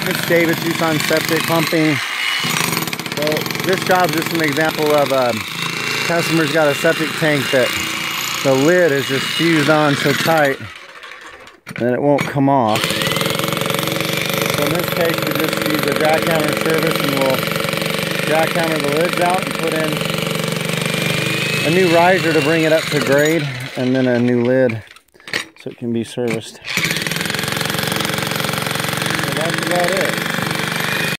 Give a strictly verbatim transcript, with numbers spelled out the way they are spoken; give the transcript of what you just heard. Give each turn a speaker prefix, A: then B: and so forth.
A: It's David, Tucson Septic Pumping. So this job's just an example of a customer's got a septic tank that the lid is just fused on so tight that it won't come off. So in this case, we just use a jackhammer service and we'll jackhammer the lids out and put in a new riser to bring it up to grade, and then a new lid so it can be serviced. So that's about it.